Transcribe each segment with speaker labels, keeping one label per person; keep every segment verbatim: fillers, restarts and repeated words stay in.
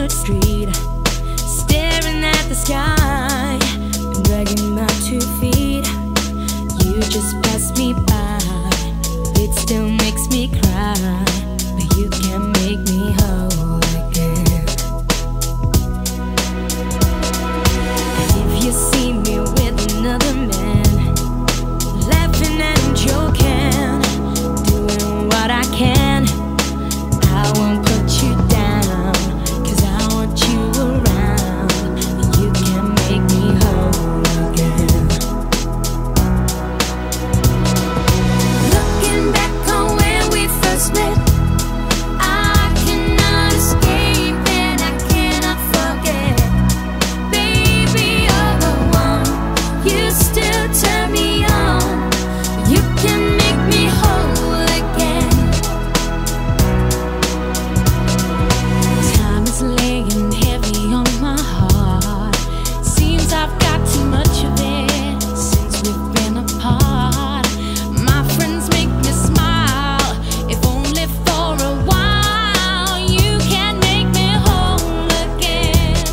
Speaker 1: crowded street, staring at the sky, and dragging my two feet. You just passed me by, it still makes me cry, but you can't make me whole again. And if you see me with another man, laughing and joking, doing what I can, I won't put you down, 'cause I want you around, and you can make me whole again. Looking back on when we first met, I cannot escape and I cannot forget. Baby, you're the one, you still turn me on, you can make me whole again. Time is laying heavy on my heart, seems I've got too much of it since we've been apart. My friends make me smile, if only for a while. You can make me whole again.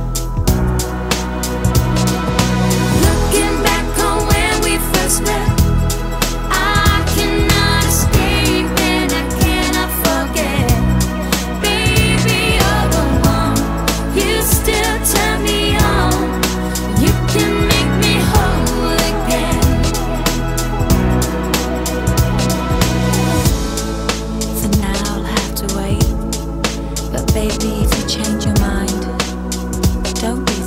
Speaker 1: Looking back on when we first met, I cannot escape and I cannot forget. Baby, you're the one, you still turn me on, you can make me whole again. For now I'll have to wait, but baby, if you change your mind, don't be